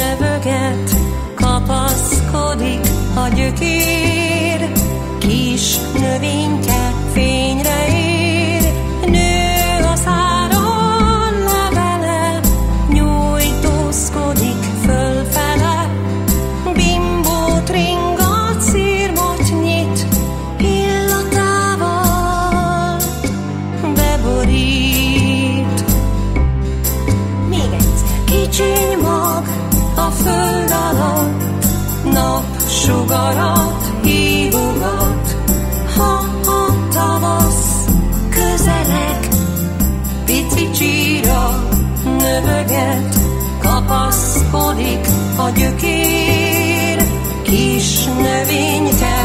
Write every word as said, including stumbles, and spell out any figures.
növöget, kapaszkodik a gyökér, kis növényke fényre ér, nő a száron levele, nyújtózkodik fölfele, bimbót ringat, szirmot nyit, illatával beborít. Még egyszer. Kicsiny mag a föld alatt, napsugarat hívogat, ha a tavasz közeleg, pici csíra növöget, kapaszkodik a gyökér, kis növényke